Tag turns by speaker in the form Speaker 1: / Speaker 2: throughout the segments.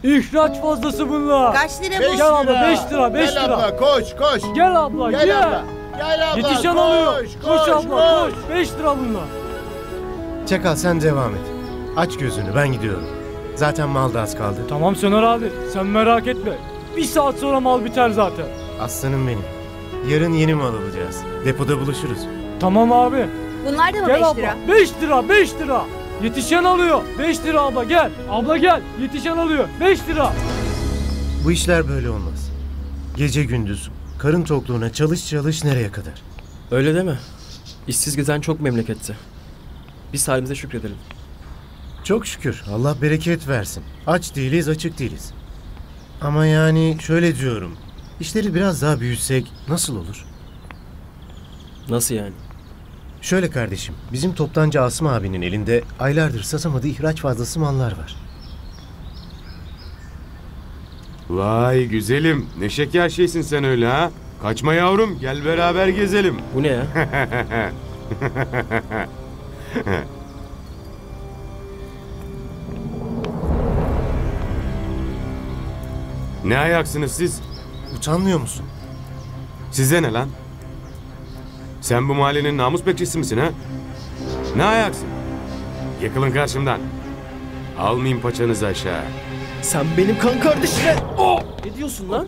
Speaker 1: İhraç fazlası bunlar.
Speaker 2: Kaç lira
Speaker 3: Beş
Speaker 2: bu?
Speaker 1: Gel abla 5 lira 5
Speaker 3: Gel
Speaker 1: lira.
Speaker 3: abla koş koş.
Speaker 1: Gel abla gel.
Speaker 3: Gel abla. Gel abla.
Speaker 1: Yetişen
Speaker 3: koş,
Speaker 1: alıyor. Koş abla koş. 5 lira bunlar.
Speaker 4: Çakal sen devam et. Aç gözünü ben gidiyorum. Zaten mal da az kaldı.
Speaker 1: Tamam Soner abi sen merak etme. Bir saat sonra mal biter zaten.
Speaker 4: Aslanım benim. Yarın yeni mal alacağız. Depoda buluşuruz.
Speaker 1: Tamam abi.
Speaker 2: Bunlar da mı
Speaker 1: Gel
Speaker 2: 5
Speaker 1: abla.
Speaker 2: lira?
Speaker 1: 5 lira 5 lira. Yetişen alıyor. 5 lira abla gel. Abla gel. Yetişen alıyor. 5 lira.
Speaker 4: Bu işler böyle olmaz. Gece gündüz karın tokluğuna çalış çalış nereye kadar?
Speaker 5: Öyle deme. İşsiz gezen çok memlekette. Biz halimize şükredelim.
Speaker 4: Çok şükür Allah bereket versin. Aç değiliz açık değiliz. Ama yani şöyle diyorum. İşleri biraz daha büyütsek nasıl olur?
Speaker 5: Nasıl yani?
Speaker 4: Şöyle kardeşim, bizim toptancı Asım abinin elinde aylardır satamadığı ihraç fazlası mallar var.
Speaker 6: Vay güzelim. Ne şeker şeysin sen öyle ha. Kaçma yavrum. Gel beraber gezelim.
Speaker 5: Bu ne ya?
Speaker 6: Ne ayaksınız siz?
Speaker 4: Utanmıyor musun?
Speaker 6: Size ne lan? Sen bu mahallenin namus bekçisi misin ha? Ne ayaksın? Yıkılın karşımdan. Almayayım paçanızı aşağı.
Speaker 5: Sen benim kan kardeşime... Oh! Ne diyorsun lan?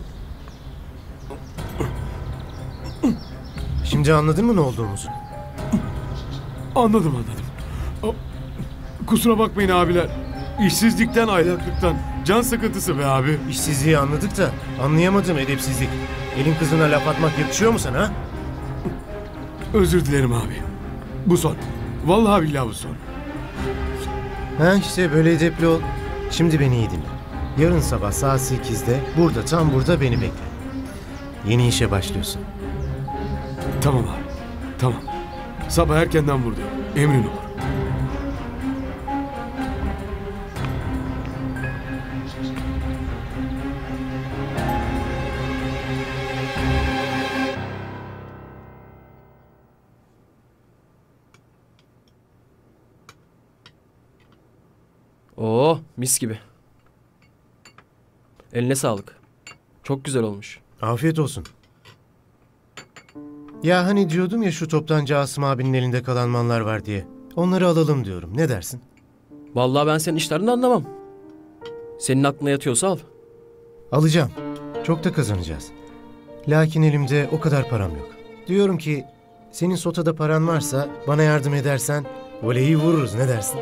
Speaker 4: Şimdi anladın mı ne olduğumuzu?
Speaker 6: Anladım. Kusura bakmayın abiler. İşsizlikten, aylaklıktan, can sıkıntısı be abi.
Speaker 4: İşsizliği anladık da anlayamadım edepsizlik. Elin kızına laf atmak yakışıyor mu sana?
Speaker 6: Özür dilerim abi. Bu son. Vallahi billahi bu son.
Speaker 4: Ha işte böyle edepli ol. Şimdi beni iyi dinle. Yarın sabah saat 8'de tam burada beni bekle. Yeni işe başlıyorsun.
Speaker 6: Tamam abi. Tamam. Sabah erkenden buradayım. Emrin olur.
Speaker 5: Oo, mis gibi. Eline sağlık. Çok güzel olmuş.
Speaker 4: Afiyet olsun. Ya hani diyordum ya şu toptancı Asım abinin elinde kalan mallar var diye. Onları alalım diyorum. Ne dersin?
Speaker 5: Vallahi ben senin işlerinden anlamam. Senin aklına yatıyorsa al.
Speaker 4: Alacağım. Çok da kazanacağız. Lakin elimde o kadar param yok. Diyorum ki senin sotada paran varsa bana yardım edersen voleyi vururuz. Ne dersin?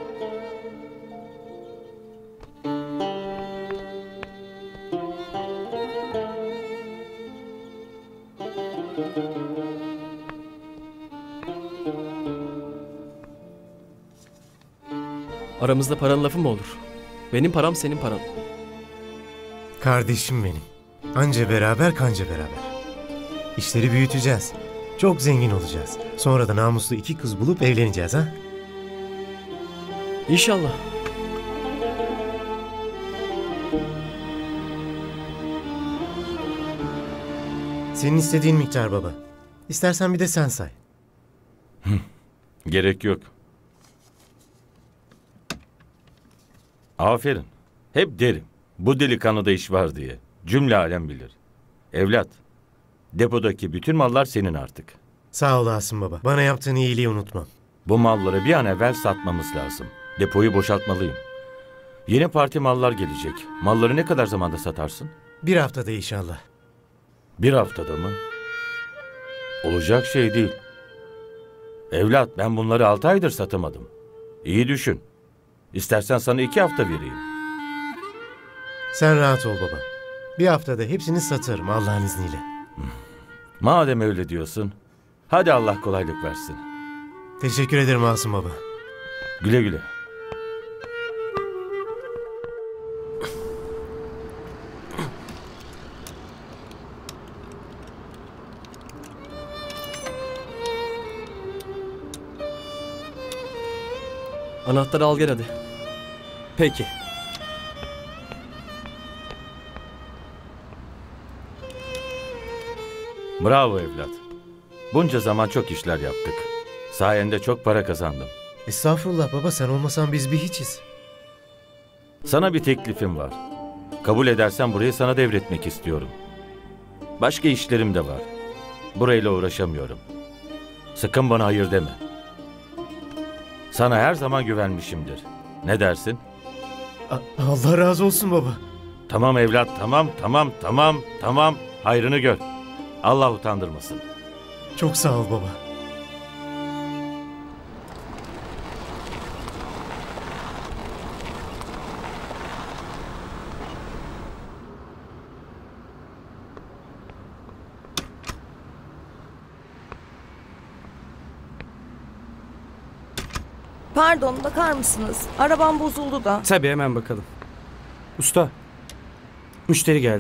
Speaker 5: Aramızda paranın lafı mı olur? Benim param senin paran.
Speaker 4: Kardeşim benim. Anca beraber kanca beraber. İşleri büyüteceğiz. Çok zengin olacağız. Sonra da namuslu 2 kız bulup evleneceğiz ha?
Speaker 5: İnşallah.
Speaker 4: Senin istediğin miktar baba. İstersen bir de sen say.
Speaker 7: Gerek yok. Aferin. Hep derim. Bu delikanlıda iş var diye. Cümle alem bilir. Evlat, depodaki bütün mallar senin artık.
Speaker 4: Sağ olasın baba. Bana yaptığın iyiliği unutmam.
Speaker 7: Bu malları bir an evvel satmamız lazım. Depoyu boşaltmalıyım. Yeni parti mallar gelecek. Malları ne kadar zamanda satarsın?
Speaker 4: 1 haftada inşallah.
Speaker 7: 1 haftada mı? Olacak şey değil. Evlat, ben bunları 6 aydır satamadım. İyi düşün. İstersen sana 2 hafta vereyim.
Speaker 4: Sen rahat ol baba. 1 haftada hepsini satarım Allah'ın izniyle.
Speaker 7: Madem öyle diyorsun, hadi Allah kolaylık versin.
Speaker 4: Teşekkür ederim Asım baba.
Speaker 7: Güle güle.
Speaker 5: Anahtarı al gel hadi.
Speaker 1: Peki.
Speaker 7: Bravo evlat. Bunca zaman çok işler yaptık. Sayende çok para kazandım.
Speaker 4: Estağfurullah baba sen olmasan biz bir hiçiz.
Speaker 7: Sana bir teklifim var. Kabul edersen burayı sana devretmek istiyorum. Başka işlerim de var. Burayla uğraşamıyorum. Sakın bana hayır deme. Sana her zaman güvenmişimdir. Ne dersin?
Speaker 4: Allah razı olsun baba.
Speaker 7: Tamam evlat, tamam. Hayrını gör. Allah utandırmasın.
Speaker 4: Çok sağ ol baba.
Speaker 2: Pardon, bakar mısınız? Arabam bozuldu da.
Speaker 8: Tabii hemen bakalım. Usta, müşteri geldi.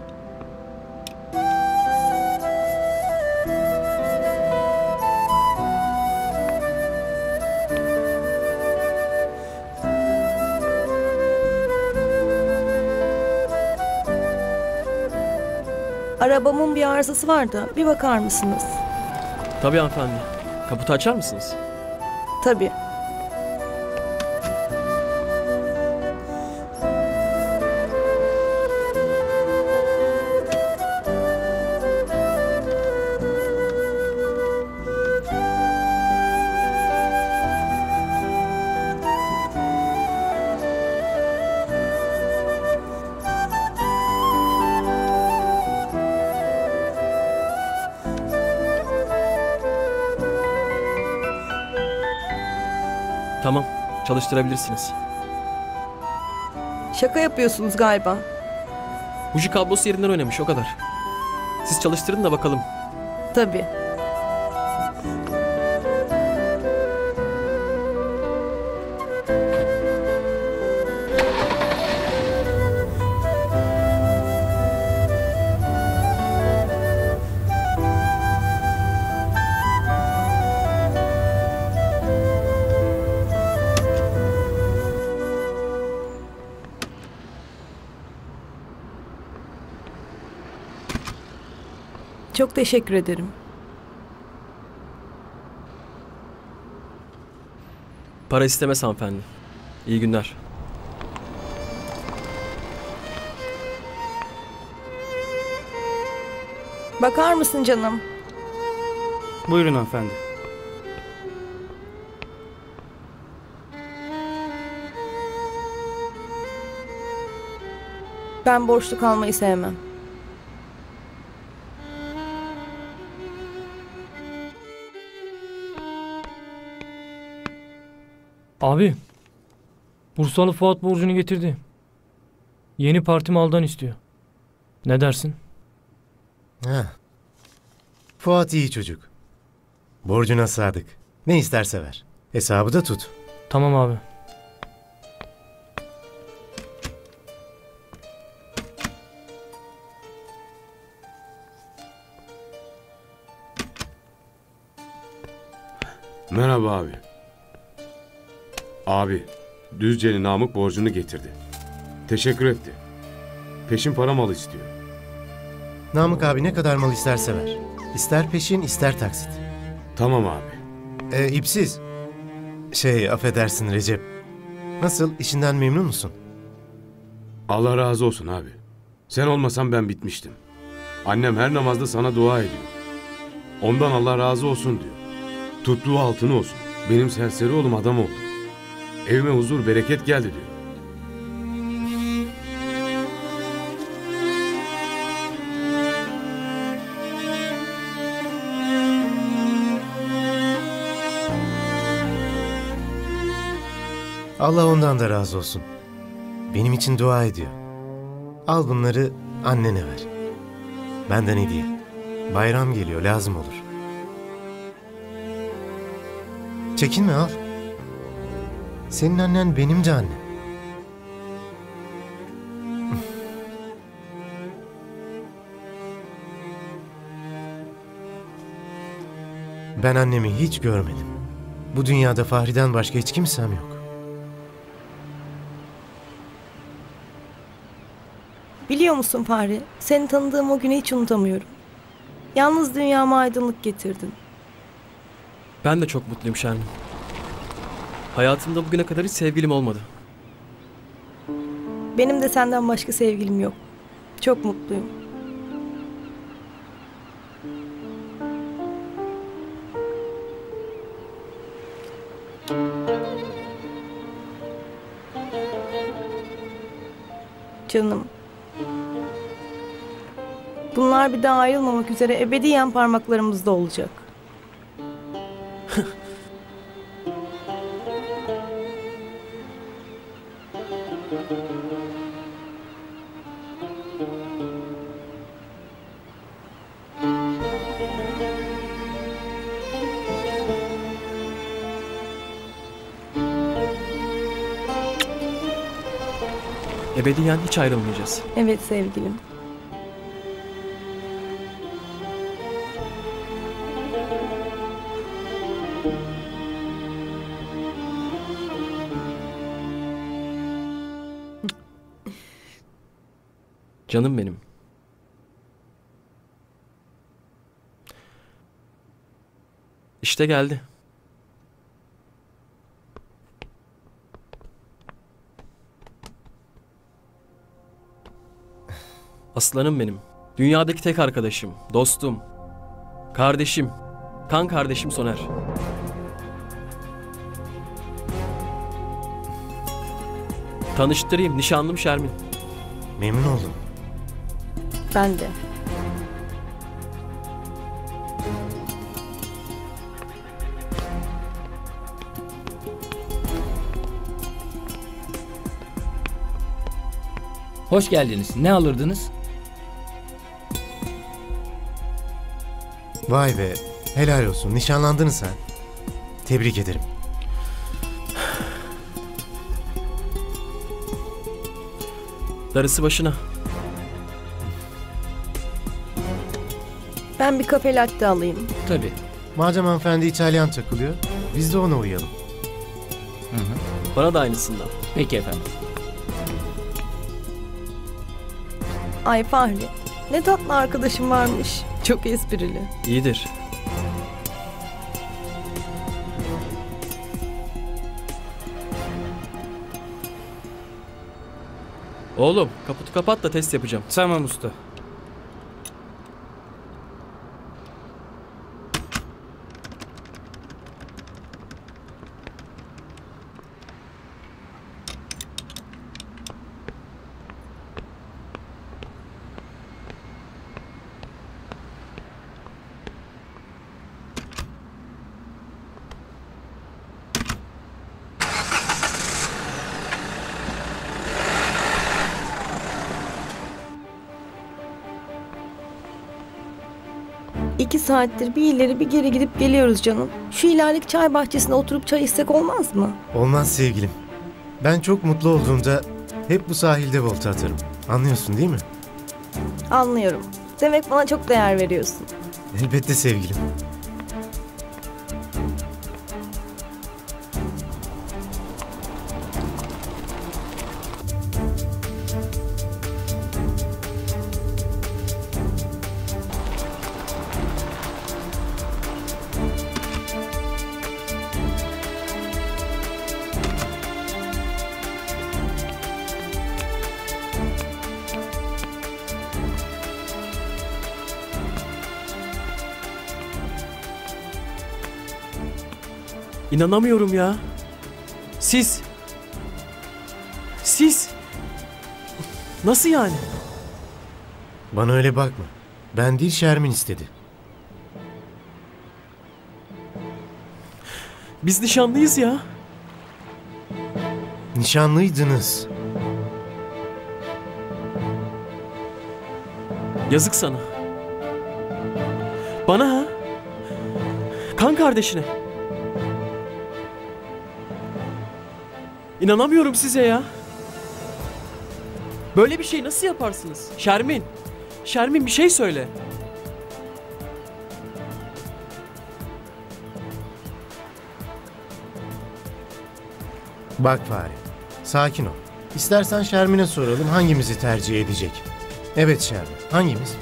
Speaker 2: Arabamın bir arızası vardı. Bir bakar mısınız?
Speaker 5: Tabii hanımefendi. Kaputu açar mısınız?
Speaker 2: Tabii.
Speaker 5: Tamam. Çalıştırabilirsiniz.
Speaker 2: Şaka yapıyorsunuz galiba.
Speaker 5: Buji kablosu yerinden oynamış o kadar. Siz çalıştırın da bakalım.
Speaker 2: Tabii. Çok teşekkür ederim.
Speaker 5: Para istemez hanımefendi. İyi günler.
Speaker 2: Bakar mısın canım?
Speaker 8: Buyurun hanımefendi.
Speaker 2: Ben borçlu kalmayı sevmem.
Speaker 1: Abi. Bursalı Fuat borcunu getirdi. Yeni parti maldan istiyor. Ne dersin?
Speaker 4: Ha. Fuat iyi çocuk. Borcuna sadık. Ne isterse ver. Hesabı da tut.
Speaker 1: Tamam abi.
Speaker 6: Merhaba abi. Abi, Düzce'nin Namık borcunu getirdi. Teşekkür etti. Peşin para malı istiyor.
Speaker 4: Namık abi ne kadar mal isterse ver. İster peşin ister taksit.
Speaker 6: Tamam abi.
Speaker 4: İpsiz. Affedersin Recep. Nasıl, işinden memnun musun?
Speaker 6: Allah razı olsun abi. Sen olmasan ben bitmiştim. Annem her namazda sana dua ediyor. Ondan Allah razı olsun diyor. Tuttuğu altını olsun. Benim serseri oğlum adam oldu. Evime huzur, bereket geldi diyor.
Speaker 4: Allah ondan da razı olsun. Benim için dua ediyor. Al bunları annene ver. Benden hediye. Bayram geliyor, lazım olur. Çekinme, al. Senin annen benim de annem. Ben annemi hiç görmedim. Bu dünyada Fahri'den başka hiç kimsem yok.
Speaker 2: Biliyor musun Fahri? Seni tanıdığım o günü hiç unutamıyorum. Yalnız dünyama aydınlık getirdin.
Speaker 5: Ben de çok mutluyum Şermin. Hayatımda bugüne kadar hiç sevgilim olmadı.
Speaker 2: Benim de senden başka sevgilim yok. Çok mutluyum. Canım. Bunlar bir daha ayrılmamak üzere ebediyen parmaklarımızda olacak.
Speaker 5: Ebediyen hiç ayrılmayacağız.
Speaker 2: Evet sevgilim.
Speaker 5: Canım benim. İşte geldi. Aslanım benim. Dünyadaki tek arkadaşım, dostum, kardeşim, kan kardeşim Soner. Tanıştırayım, nişanlım Şermin.
Speaker 4: Memnun oldum.
Speaker 2: Ben de.
Speaker 9: Hoş geldiniz. Ne alırdınız?
Speaker 4: Vay be, helal olsun. Nişanlandınız ha. Tebrik ederim.
Speaker 5: Darısı başına.
Speaker 2: Ben bir kafe latte alayım.
Speaker 9: Tabii.
Speaker 4: Madem hanımefendi İtalyan takılıyor, biz de ona uyalım.
Speaker 9: Hı hı.
Speaker 5: Bana da aynısından.
Speaker 9: Peki efendim.
Speaker 2: Ay Fahri, ne tatlı arkadaşım varmış. Çok esprili.
Speaker 5: İyidir. Oğlum, kaputu kapat da test yapacağım.
Speaker 8: Tamam usta.
Speaker 2: İki saattir bir ileri bir geri gidip geliyoruz canım. Şu ileriki çay bahçesinde oturup çay içsek olmaz mı?
Speaker 4: Olmaz sevgilim. Ben çok mutlu olduğumda hep bu sahilde volta atarım. Anlıyorsun değil mi?
Speaker 2: Anlıyorum. Demek bana çok değer veriyorsun.
Speaker 4: Elbette sevgilim.
Speaker 5: İnanamıyorum ya. Siz. Nasıl yani?
Speaker 4: Bana öyle bakma. Ben değil, Şermin istedi.
Speaker 5: Biz nişanlıyız ya.
Speaker 4: Nişanlıydınız.
Speaker 5: Yazık sana. Bana ha? Kan kardeşine. İnanamıyorum size ya. Böyle bir şey nasıl yaparsınız? Şermin bir şey söyle.
Speaker 4: Bak Fahri, sakin ol. İstersen Şermin'e soralım hangimizi tercih edecek. Evet Şermin, hangimiz?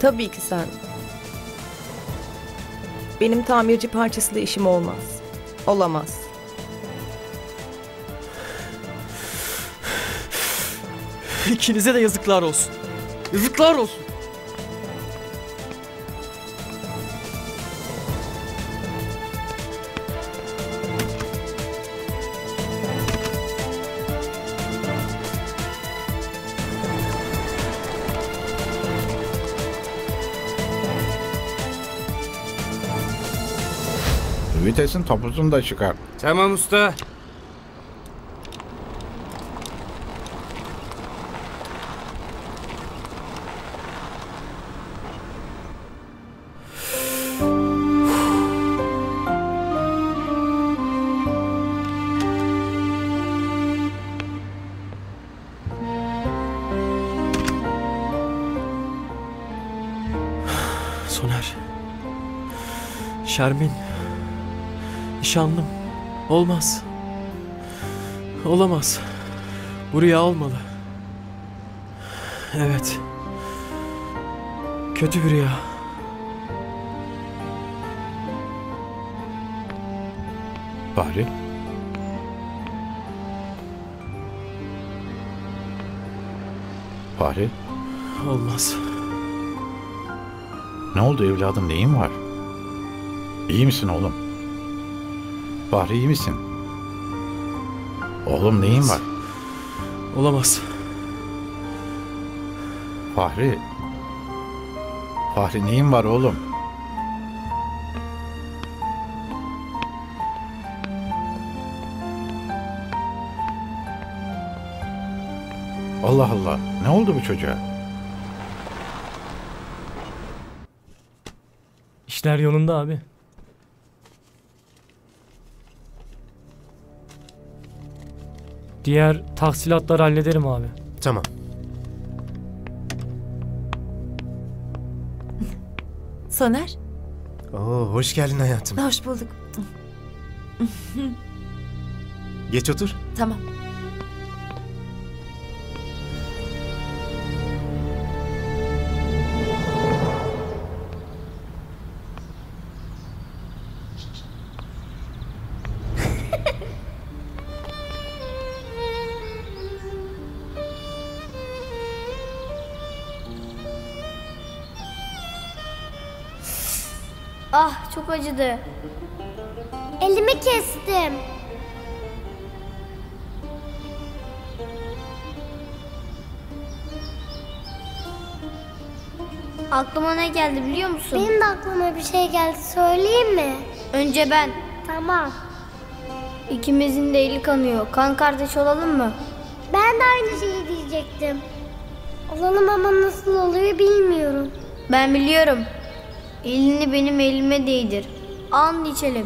Speaker 2: Tabii ki sen. Benim tamirci parçasıyla işim olmaz. Olamaz.
Speaker 5: İkinize de yazıklar olsun. Yazıklar olsun.
Speaker 10: Vitesin topuzunu da çıkar.
Speaker 8: Tamam usta.
Speaker 5: Soner. Şermin. Nişanlım. Olmaz. Olamaz. Bu rüya olmalı. Evet. Kötü bir rüya.
Speaker 10: Fahri. Fahri.
Speaker 5: Olmaz.
Speaker 10: Ne oldu evladım, neyin var? İyi misin oğlum? Fahri, iyi misin? Oğlum, neyin var?
Speaker 5: Olamaz.
Speaker 10: Fahri. Fahri, neyin var oğlum? Allah Allah. Ne oldu bu çocuğa?
Speaker 1: İşler yolunda abi. Diğer tahsilatları hallederim abi.
Speaker 4: Tamam.
Speaker 11: Soner,
Speaker 4: Oo, hoş geldin hayatım.
Speaker 11: hoş bulduk.
Speaker 4: Geç otur.
Speaker 11: Tamam.
Speaker 12: Ah, çok acıdı. Elimi kestim. Aklıma ne geldi biliyor musun? Benim de aklıma bir şey geldi. Söyleyeyim mi? Önce ben. Tamam. İkimizin de eli kanıyor. Kan kardeş olalım mı? Ben de aynı şeyi diyecektim. Olalım ama nasıl oluyor bilmiyorum. Ben biliyorum. Elini benim elime değdir. And içelim.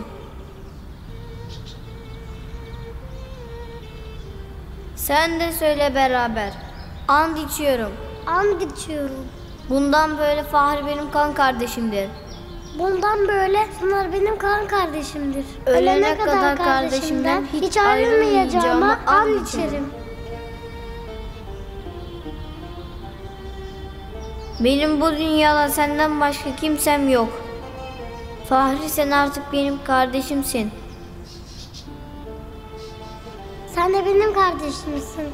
Speaker 12: Sen de söyle beraber. And içiyorum. And içiyorum. Bundan böyle Fahri benim kan kardeşimdir. Bundan böyle Soner benim kan kardeşimdir. Ölene kadar kardeşimden hiç ayrılmayacağıma and içerim. Benim bu dünyada senden başka kimsem yok. Fahri, sen artık benim kardeşimsin. Sen de benim kardeşimsin.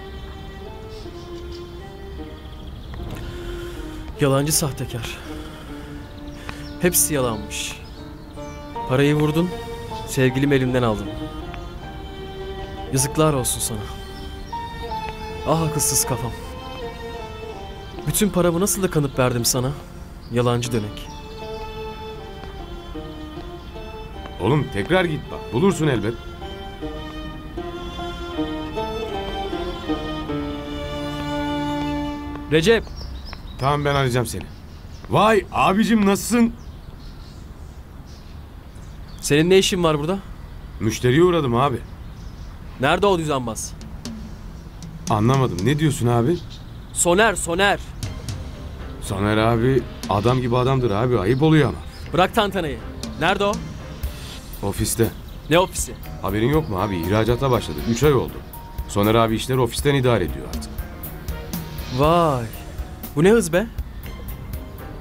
Speaker 5: Yalancı sahtekar. Hepsi yalanmış. Parayı vurdun, sevgilimi elimden aldın. Yazıklar olsun sana. Ah akılsız kafam. Bütün paramı nasıl da kanıp verdim sana? Yalancı dönek.
Speaker 6: Oğlum tekrar git bak. Bulursun elbet.
Speaker 5: Recep!
Speaker 6: Tamam, ben arayacağım seni. Vay abicim, nasılsın?
Speaker 5: Senin ne işin var burada?
Speaker 6: Müşteriye uğradım abi.
Speaker 5: Nerede o düzenbaz?
Speaker 6: Anlamadım. Ne diyorsun abi?
Speaker 5: Soner, Soner!
Speaker 6: Soner abi adam gibi adamdır abi. Ayıp oluyor ama.
Speaker 5: Bırak tantanayı. Nerede o?
Speaker 6: Ofiste.
Speaker 5: Ne ofisi?
Speaker 6: Haberin yok mu abi? İhracata başladık. 3 ay oldu. Soner abi işleri ofisten idare ediyor artık.
Speaker 5: Vay! Bu ne hız be?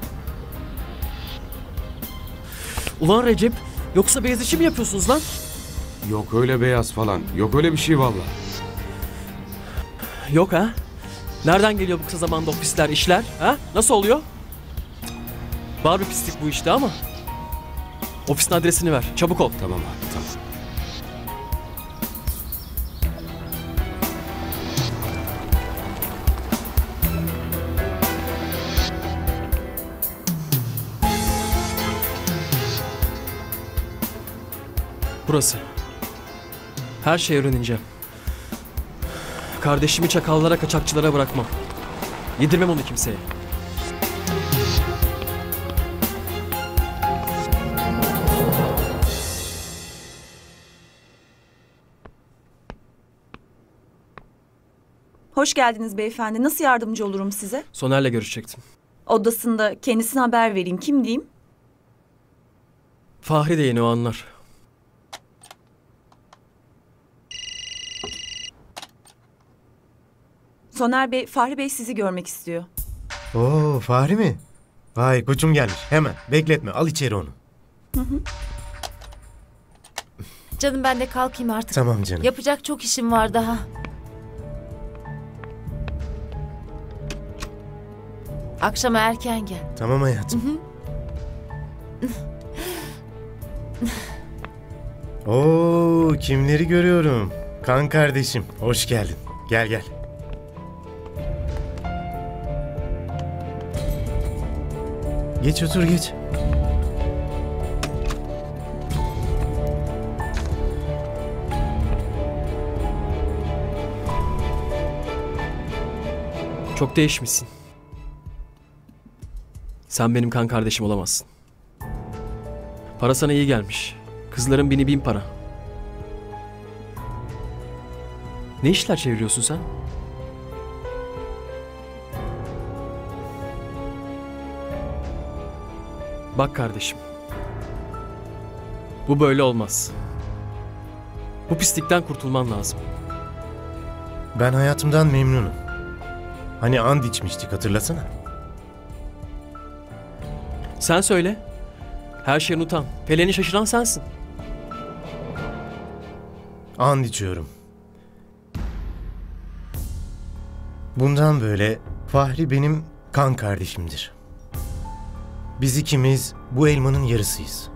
Speaker 5: Ulan Recep, yoksa beyaz işi mi yapıyorsunuz lan?
Speaker 6: Yok öyle beyaz falan. Yok öyle bir şey vallahi.
Speaker 5: Yok ha? Nereden geliyor bu kısa zamanda ofisler, işler? Ha? Nasıl oluyor? Var bir pislik bu işte ama. Ofisin adresini ver. Çabuk ol.
Speaker 6: Tamam abi, tamam.
Speaker 5: Burası. Her şeyi öğreneceğim. Kardeşimi çakallara, kaçakçılara bırakmam. Yedirmem onu kimseye.
Speaker 11: Hoş geldiniz beyefendi. Nasıl yardımcı olurum size?
Speaker 5: Soner'le görüşecektim.
Speaker 11: Odasında, kendisine haber vereyim. Kim diyeyim?
Speaker 5: Fahri de yeni o anlar.
Speaker 11: Soner Bey, Fahri Bey sizi görmek istiyor.
Speaker 4: Oo, Fahri mi? Vay, koçum gelmiş. Hemen bekletme, al içeri onu.
Speaker 13: Canım ben de kalkayım artık.
Speaker 4: Tamam canım.
Speaker 13: Yapacak çok işim var daha. Akşama erken gel.
Speaker 4: Tamam hayatım. Oo, kimleri görüyorum. Kan kardeşim, hoş geldin. Gel gel. Geç otur geç.
Speaker 5: Çok değişmişsin. Sen benim kan kardeşim olamazsın. Para sana iyi gelmiş. Kızların 1000 para. Ne işler çeviriyorsun sen? Bak kardeşim. Bu böyle olmaz. Bu pislikten kurtulman lazım.
Speaker 4: Ben hayatımdan memnunum. Hani and içmiştik, hatırlasana.
Speaker 5: Sen söyle. Her şeyi unutan, Pelin'i şaşıran sensin.
Speaker 4: And içiyorum. Bundan böyle Fahri benim kan kardeşimdir. Biz ikimiz bu elmanın yarısıyız.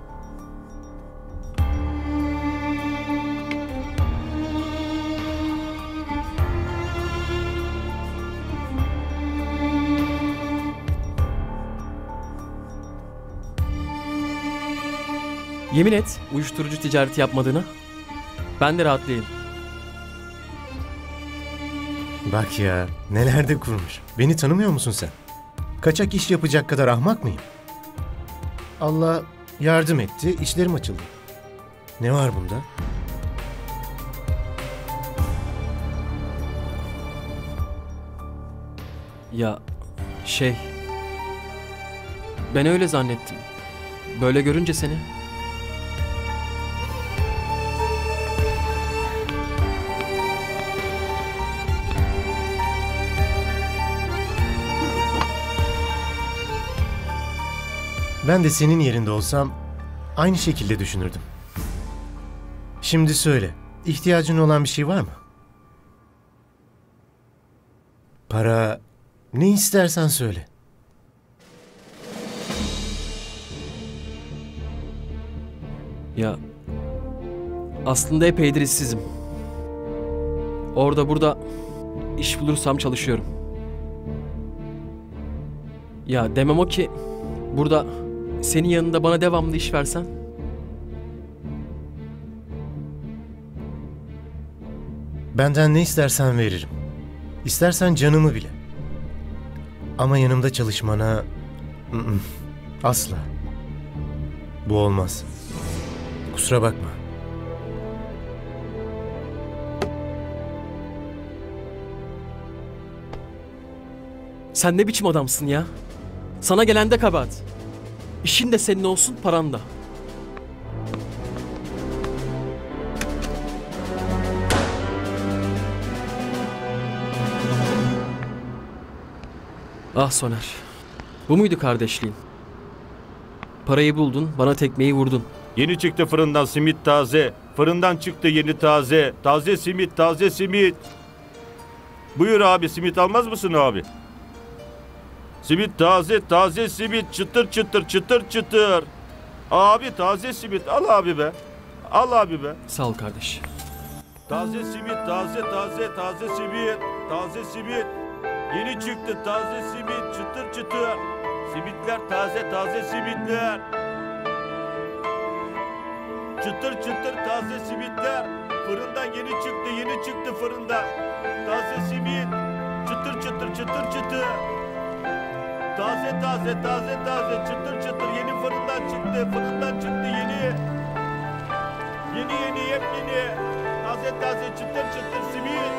Speaker 5: Yemin et uyuşturucu ticareti yapmadığına. Ben de rahatlayayım.
Speaker 4: Bak ya, neler de kurmuş. Beni tanımıyor musun sen? Kaçak iş yapacak kadar ahmak mıyım? Allah yardım etti, işlerim açıldı. Ne var bunda?
Speaker 5: Ya ben öyle zannettim. Böyle görünce seni.
Speaker 4: Ben de senin yerinde olsam aynı şekilde düşünürdüm. Şimdi söyle, ihtiyacın olan bir şey var mı? Para, ne istersen söyle.
Speaker 5: Ya aslında epeydir işsizim. Orada burada iş bulursam çalışıyorum. Ya demem o ki burada senin yanında bana devamlı iş versen.
Speaker 4: Benden ne istersen veririm. İstersen canımı bile. Ama yanımda çalışmana... asla. Bu olmaz. Kusura bakma.
Speaker 5: Sen ne biçim adamsın ya? Sana gelen de kabahat. İşin de senin olsun, paran da. Ah Soner. Bu muydu kardeşliğin? Parayı buldun, bana tekmeyi vurdun.
Speaker 7: Yeni çıktı fırından simit taze. Fırından çıktı yeni taze. Taze simit, taze simit. Buyur abi, simit almaz mısın abi? Simit taze, taze simit. Çıtır çıtır, çıtır çıtır. Abi taze simit, al abi be. Al abi be.
Speaker 5: Sağ ol kardeş.
Speaker 7: Taze simit, taze taze, taze simit. Taze simit. Yeni çıktı taze simit, çıtır çıtır. Simitler taze, taze simitler. Çıtır çıtır taze simitler. Fırından yeni çıktı fırından. Taze simit. Çıtır çıtır, çıtır çıtır. Taze taze, taze taze, çıtır çıtır. Yeni fırından çıktı yeni. Yeni yepyeni. Taze taze, çıtır çıtır simit.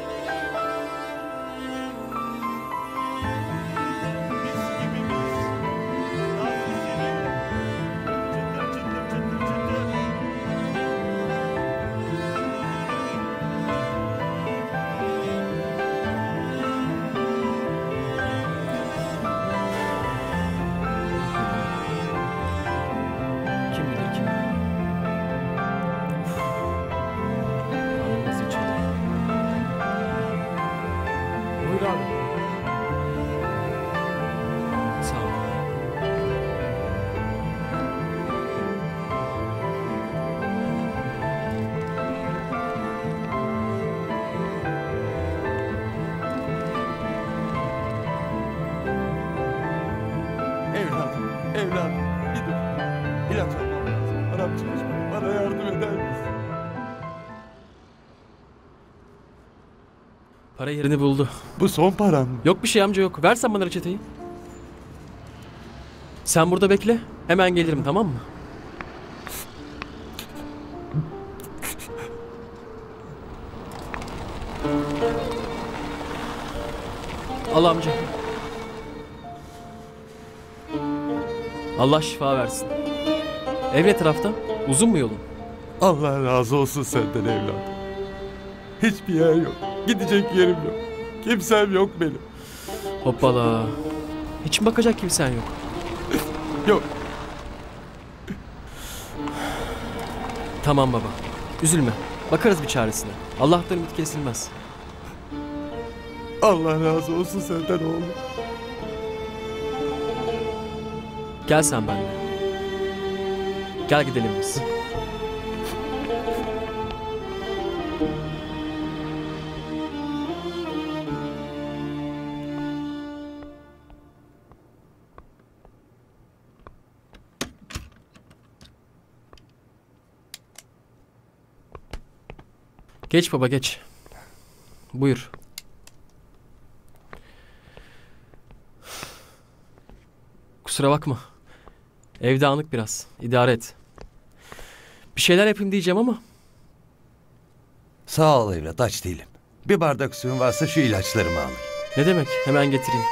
Speaker 7: Mis gibi mis. Taze simit. Çıtır çıtır, çıtır çıtır.
Speaker 5: Kim bilir kim? Karnım nasıl çalıyor?
Speaker 1: Buyur abi.
Speaker 5: Sağ ol.
Speaker 14: Evladım, bir dur. İlaç almam lazım. Param çalışmadı. Bana yardım eder misin?
Speaker 5: Para yerini buldu.
Speaker 14: Bu son param mı?
Speaker 5: Yok bir şey amca yok. Versen bana reçeteyi. Sen burada bekle. Hemen gelirim, tamam mı? Al amca. Allah şifa versin. Ev ne tarafta? Uzun mu yolun?
Speaker 14: Allah razı olsun senden evladım. Hiçbir yer yok. Gidecek yerim yok. Kimsem yok benim.
Speaker 5: Hoppala. Hiç mi bakacak kimsen yok?
Speaker 14: Yok.
Speaker 5: Tamam baba. Üzülme. Bakarız bir çaresine. Allah'tan ümit kesilmez.
Speaker 14: Allah razı olsun senden oğlum.
Speaker 5: Gel sen benimle. Gel gidelim biz. Geç baba geç. Buyur. Kusura bakma. Ev dağınık biraz. İdare et. Bir şeyler yapayım diyeceğim ama.
Speaker 15: Sağ ol evlat, aç değilim. Bir bardak suyun varsa şu ilaçlarımı al.
Speaker 5: Ne demek? Hemen getireyim.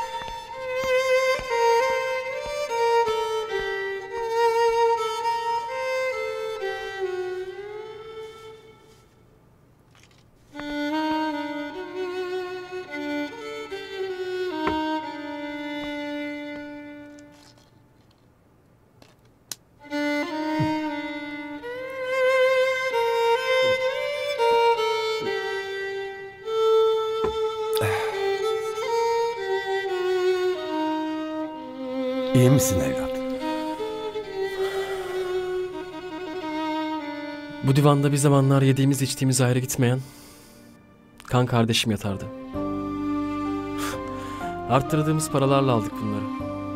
Speaker 15: İyi misin evlat?
Speaker 5: Bu divanda bir zamanlar yediğimiz içtiğimiz ayrı gitmeyen kan kardeşim yatardı. Arttırdığımız paralarla aldık bunları.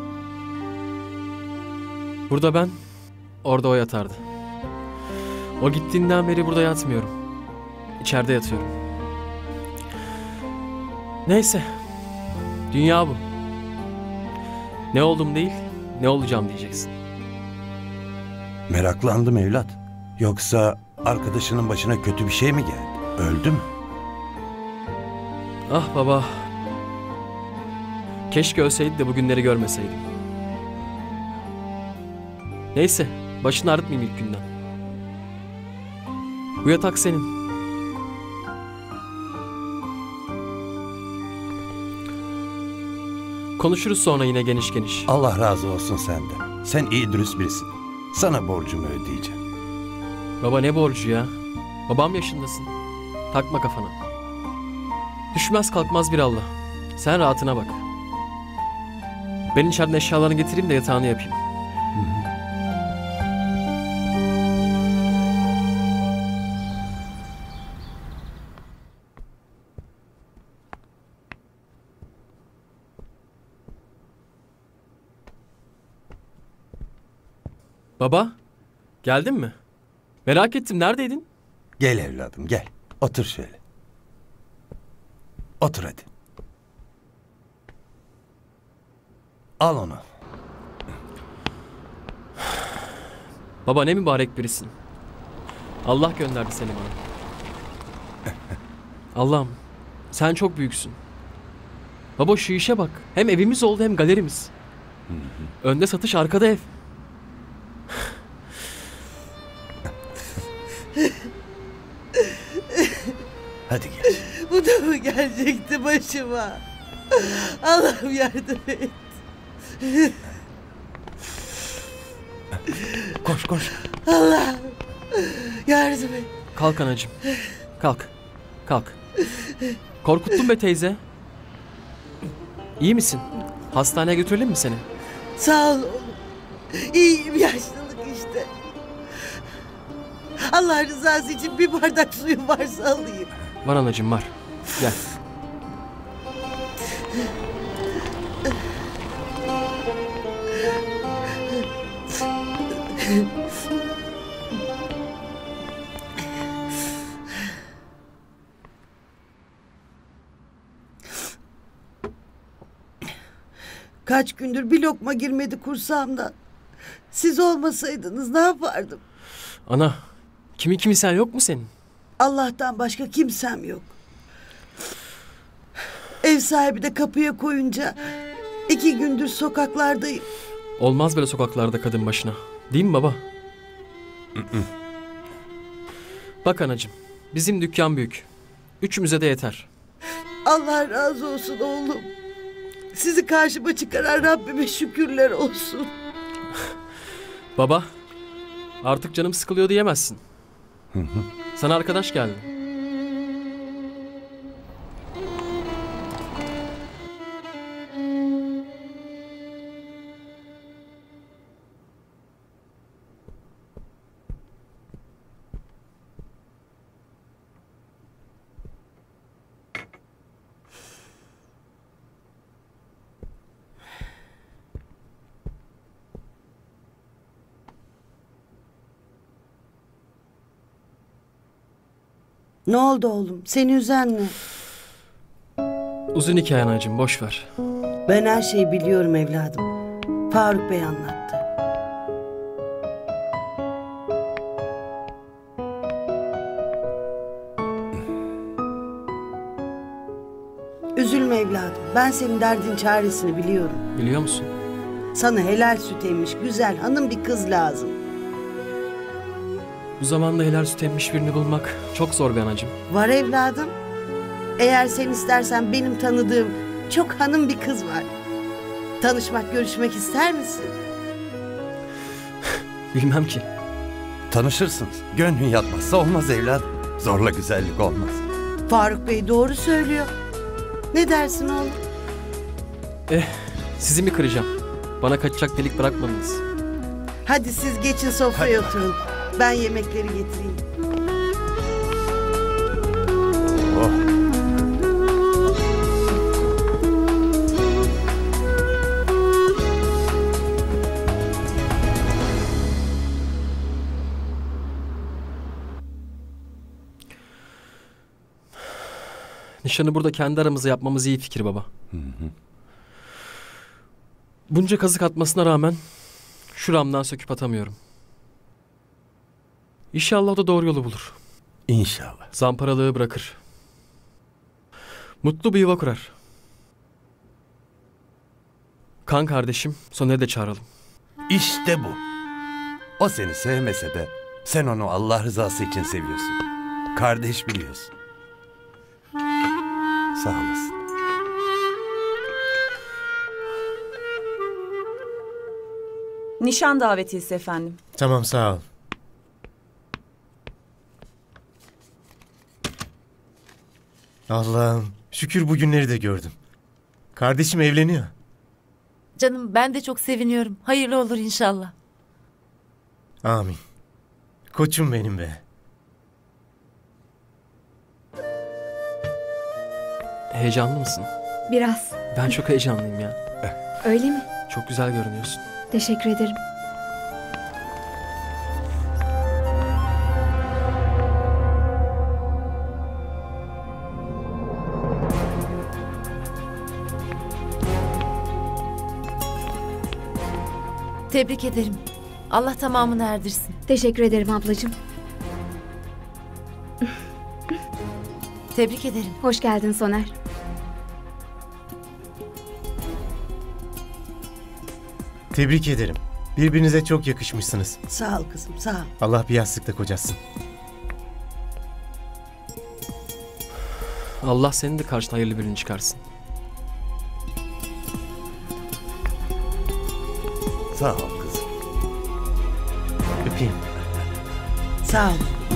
Speaker 5: Burada ben, orada o yatardı. O gittiğinden beri burada yatmıyorum. İçeride yatıyorum. Neyse. Dünya bu. Ne oldum değil, ne olacağım diyeceksin.
Speaker 15: Meraklandım evlat. Yoksa arkadaşının başına kötü bir şey mi geldi? Öldü mü?
Speaker 5: Ah baba. Keşke ölseydi de bugünleri görmeseydim. Neyse, başını ağrıtmayayım ilk günden. Bu yatak senin. Konuşuruz sonra yine geniş geniş.
Speaker 15: Allah razı olsun senden. Sen iyi dürüst birisin. Sana borcumu ödeyeceğim.
Speaker 5: Baba ne borcu ya? Babam yaşındasın. Takma kafana. Düşmez kalkmaz bir Allah. Sen rahatına bak. Ben içeriden eşyalarını getireyim de yatağını yapayım. Baba, geldin mi? Merak ettim, neredeydin?
Speaker 15: Gel evladım gel. Otur şöyle. Otur hadi. Al onu.
Speaker 5: Baba ne mübarek birisin. Allah gönderdi seni bana. Allah'ım, sen çok büyüksün. Baba şu işe bak. Hem evimiz oldu hem galerimiz. Önde satış, arkada ev.
Speaker 15: Hadi gel.
Speaker 16: Bu da mı gelecekti başıma? Allah'ım yardım et.
Speaker 15: Koş koş.
Speaker 16: Allah'ım yardım et.
Speaker 5: Kalk anacığım. Kalk. Kalk. Korkuttun be teyze. İyi misin? Hastaneye götürelim mi seni?
Speaker 16: Sağ ol oğlum. İyiyim, yaşlılık işte. Allah rızası için bir bardak suyum varsa alayım.
Speaker 5: Var anacığım var. Gel.
Speaker 16: Kaç gündür bir lokma girmedi kursağımdan. Siz olmasaydınız ne yapardım?
Speaker 5: Ana, kimi sen yok mu senin?
Speaker 16: Allah'tan başka kimsem yok. Ev sahibi de kapıya koyunca 2 gündür sokaklardayım.
Speaker 5: Olmaz böyle sokaklarda kadın başına. Değil mi baba? Bak anacığım, bizim dükkan büyük. Üçümüze de yeter.
Speaker 16: Allah razı olsun oğlum. Sizi karşıma çıkaran Rabbime şükürler olsun.
Speaker 5: Baba, artık canım sıkılıyor diyemezsin. Sana arkadaş geldi.
Speaker 16: Ne oldu oğlum? Seni üzen mi?
Speaker 5: Uzun hikaye anacığım, boş ver.
Speaker 16: Ben her şeyi biliyorum evladım. Faruk Bey anlattı. Üzülme evladım. Ben senin derdin çaresini biliyorum.
Speaker 5: Biliyor musun?
Speaker 16: Sana helal süt emmiş, güzel hanım bir kız lazım.
Speaker 5: Bu zamanda helal süt emmiş birini bulmak çok zor bir anacığım.
Speaker 16: Var evladım. Eğer sen istersen benim tanıdığım çok hanım bir kız var. Tanışmak, görüşmek ister misin?
Speaker 5: Bilmem ki.
Speaker 15: Tanışırsınız. Gönlün yatmazsa olmaz evladım. Zorla güzellik olmaz.
Speaker 16: Faruk Bey doğru söylüyor. Ne dersin oğlum?
Speaker 5: Sizi mi kıracağım? Bana kaçacak delik bırakmadınız.
Speaker 16: Hadi siz geçin sofraya oturun. Ben yemekleri getireyim.
Speaker 5: Nişanı burada kendi aramızda yapmamız iyi fikir baba. Bunca kazık atmasına rağmen şuramdan söküp atamıyorum. İnşallah o da doğru yolu bulur.
Speaker 15: İnşallah.
Speaker 5: Zamparalığı bırakır. Mutlu bir yuva kurar. Kan kardeşim Soner'i de çağıralım.
Speaker 15: İşte bu. O seni sevmese de sen onu Allah rızası için seviyorsun. Kardeş biliyorsun. Sağ olasın.
Speaker 11: Nişan davetiyesi efendim.
Speaker 4: Tamam, sağ ol. Allah'ım, şükür bugünleri de gördüm. Kardeşim evleniyor.
Speaker 13: Canım ben de çok seviniyorum. Hayırlı olur inşallah.
Speaker 4: Amin. Koçum benim be.
Speaker 5: Heyecanlı mısın?
Speaker 17: Biraz.
Speaker 5: Ben çok heyecanlıyım ya.
Speaker 17: Öyle mi?
Speaker 5: Çok güzel görünüyorsun.
Speaker 17: Teşekkür ederim.
Speaker 13: Tebrik ederim. Allah tamamını erdirsin.
Speaker 17: Teşekkür ederim ablacığım.
Speaker 13: Tebrik ederim.
Speaker 17: Hoş geldin Soner.
Speaker 4: Tebrik ederim. Birbirinize çok yakışmışsınız.
Speaker 16: Sağ ol kızım, sağ ol.
Speaker 4: Allah bir yastıkta kocasın.
Speaker 5: Allah senin de karşına hayırlı birini çıkarsın.
Speaker 15: Sağ ol kızım.
Speaker 4: Öpeyim.
Speaker 16: Sağ ol.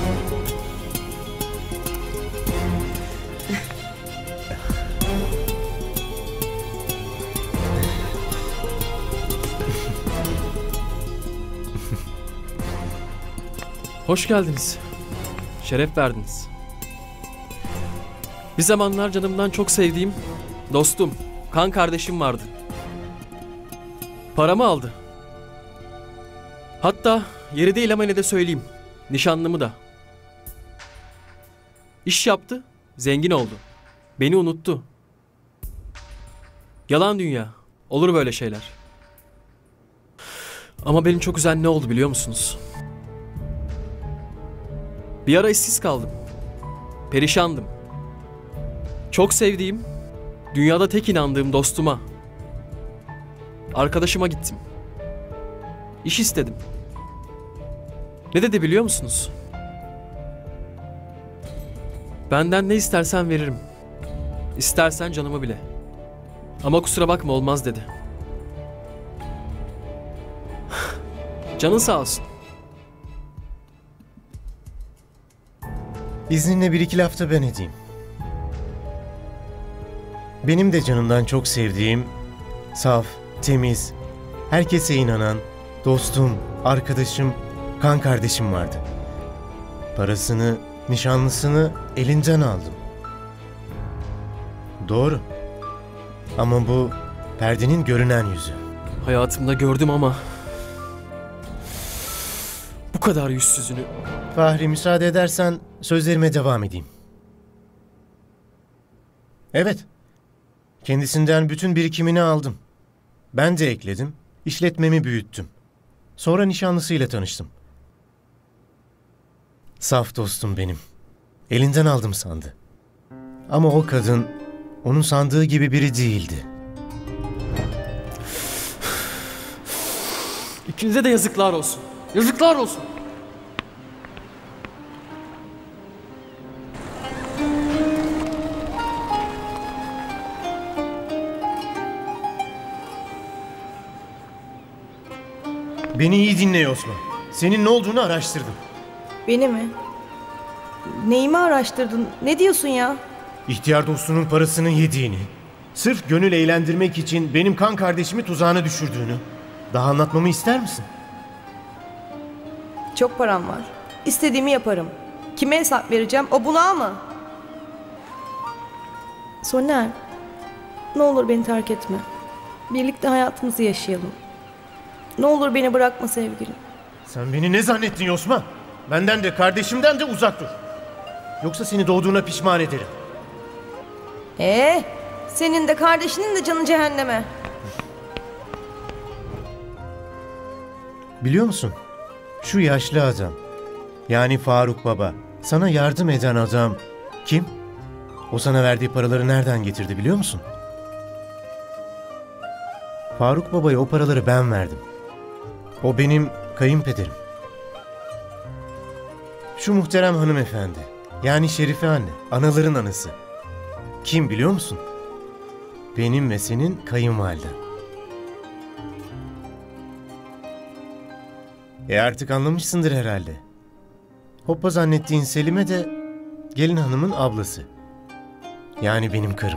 Speaker 5: Hoş geldiniz. Şeref verdiniz. Bir zamanlar canımdan çok sevdiğim dostum, kan kardeşim vardı. Paramı aldı. Hatta yeri değil ama yine de söyleyeyim. Nişanlımı da. İş yaptı, zengin oldu. Beni unuttu. Yalan dünya. Olur böyle şeyler. Ama benim çok üzen ne oldu biliyor musunuz? Bir ara işsiz kaldım. Perişandım. Çok sevdiğim, dünyada tek inandığım dostuma, arkadaşıma gittim. İş istedim. Ne dedi biliyor musunuz? Benden ne istersen veririm. İstersen canımı bile. Ama kusura bakma olmaz dedi. Canın sağ olsun.
Speaker 4: İzninle bir iki laf da ben edeyim. Benim de canımdan çok sevdiğim, saf, temiz, herkese inanan, dostum, arkadaşım, kan kardeşim vardı. Parasını, nişanlısını elinden aldım. Doğru. Ama bu perdenin görünen yüzü.
Speaker 5: Hayatımda gördüm ama bu kadar yüzsüzünü.
Speaker 4: Fahri, müsaade edersen sözlerime devam edeyim. Evet. Kendisinden bütün birikimini aldım. Ben de ekledim. İşletmemi büyüttüm. Sonra nişanlısıyla tanıştım. Saf dostum benim. Elinden aldım sandı. Ama o kadın onun sandığı gibi biri değildi.
Speaker 5: İkinize de yazıklar olsun. Yazıklar olsun.
Speaker 4: Beni iyi dinle Osman. Senin ne olduğunu araştırdım.
Speaker 2: Beni mi? Neyimi araştırdın? Ne diyorsun ya?
Speaker 4: İhtiyar dostunun parasını yediğini, sırf gönül eğlendirmek için benim kan kardeşimi tuzağına düşürdüğünü. Daha anlatmamı ister misin?
Speaker 2: Çok param var. İstediğimi yaparım. Kime hesap vereceğim? O bunağı mı? Soner, ne olur beni terk etme. Birlikte hayatımızı yaşayalım. Ne olur beni bırakma sevgilim.
Speaker 4: Sen beni ne zannettin Osman? Benden de kardeşimden de uzak dur. Yoksa seni doğduğuna pişman ederim.
Speaker 2: Senin de kardeşinin de canı cehenneme.
Speaker 4: Biliyor musun? Şu yaşlı adam, yani Faruk Baba, sana yardım eden adam kim? O sana verdiği paraları nereden getirdi biliyor musun? Faruk Baba'ya o paraları ben verdim. O benim kayınpederim. Şu muhterem hanımefendi, yani Şerife anne, anaların anası. Kim biliyor musun? Benim ve senin kayınvaliden. Artık anlamışsındır herhalde. Hoppa zannettiğin Selime de gelin hanımın ablası. Yani benim karım.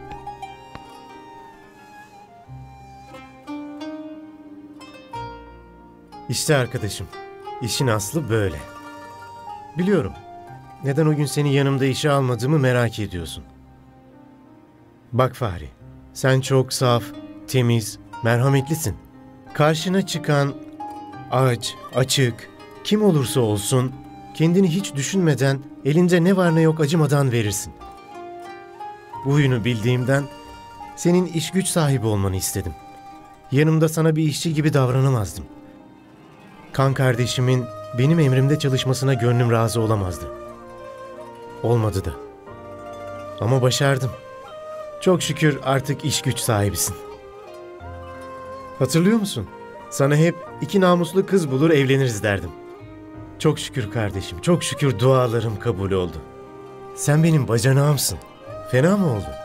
Speaker 4: İşte arkadaşım, işin aslı böyle. Biliyorum, neden o gün seni yanımda işe almadığımı merak ediyorsun. Bak Fahri, sen çok saf, temiz, merhametlisin. Karşına çıkan aç, açık, kim olursa olsun kendini hiç düşünmeden elinde ne var ne yok acımadan verirsin. Bu huyunu bildiğimden senin iş güç sahibi olmanı istedim. Yanımda sana bir işçi gibi davranamazdım. Kan kardeşimin benim emrimde çalışmasına gönlüm razı olamazdı. Olmadı da. Ama başardım. Çok şükür artık iş güç sahibisin. Hatırlıyor musun? Sana hep 2 namuslu kız bulur evleniriz derdim. Çok şükür kardeşim, çok şükür dualarım kabul oldu. Sen benim bacanağımsın. Fena mı oldu?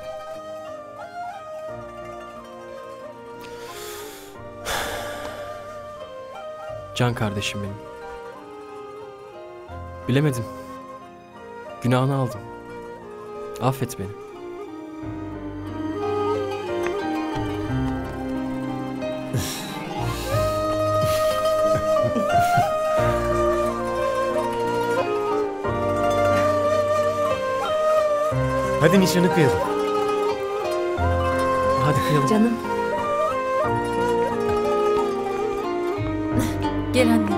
Speaker 5: Can kardeşim benim. Bilemedim. Günahını aldım. Affet beni.
Speaker 4: Hadi nişanı kıyalım.
Speaker 5: Hadi kıyalım.
Speaker 13: Canım. Gel anne.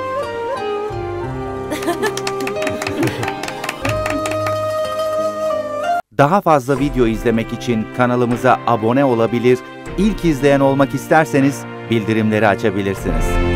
Speaker 18: Daha fazla video izlemek için kanalımıza abone olabilir, ilk izleyen olmak isterseniz bildirimleri açabilirsiniz.